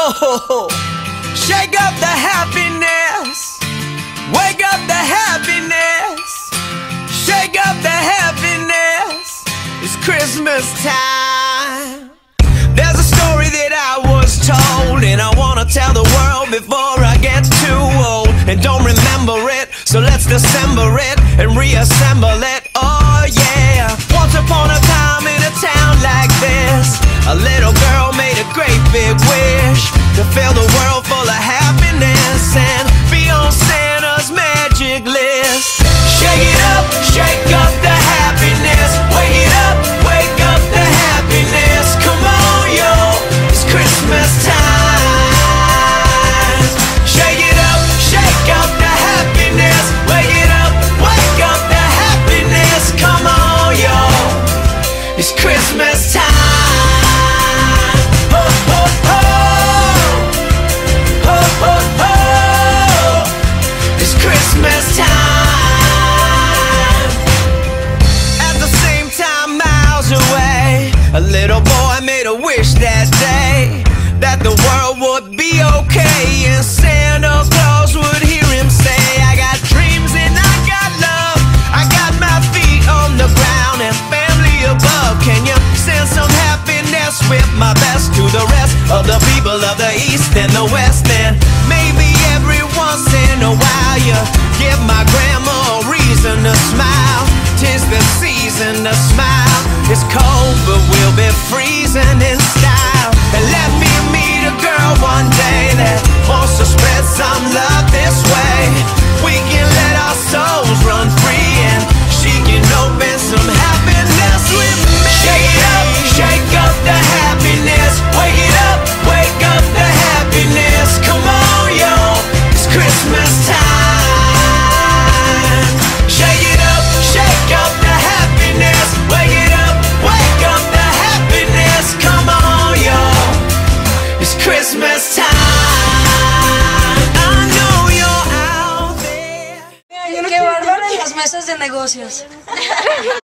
Oh, shake up the happiness, wake up the happiness, shake up the happiness. It's Christmas time. There's a story that I was told, and I wanna tell the world before I get too old and don't remember it. So let's dissemble it and reassemble it. Oh yeah. Once upon a time in a town like this, a little girl made a great big wish to fill the world full of happiness and be on Santa's magic list. Shake up the happiness, wake up the happiness. Come on, yo, it's Christmas time. Shake up the happiness, wake up the happiness. Come on, yo, it's Christmas time. It's Christmas time. At the same time, miles away, a little boy made a wish that day that the world would be okay and Santa Claus would hear him say, I got dreams and I got love, I got my feet on the ground and family above. Can you send some happiness with my best to the rest of the people of the East and the West? And maybe every once in a while you give my grandma a reason to smile. 'Tis the season to smile. It's cold but we'll be freezing in style. And let me meet a girl one day that wants to spread some love this way. We can let our souls run free and she can open some happiness with me. Shake up the happiness, wake up the happiness. Come on, yo, it's Christmas time. Shake up the happiness, wake up the happiness. Come on, yo, it's Christmas time. I know you're out there. Qué bárbaro en las mesas de negocios.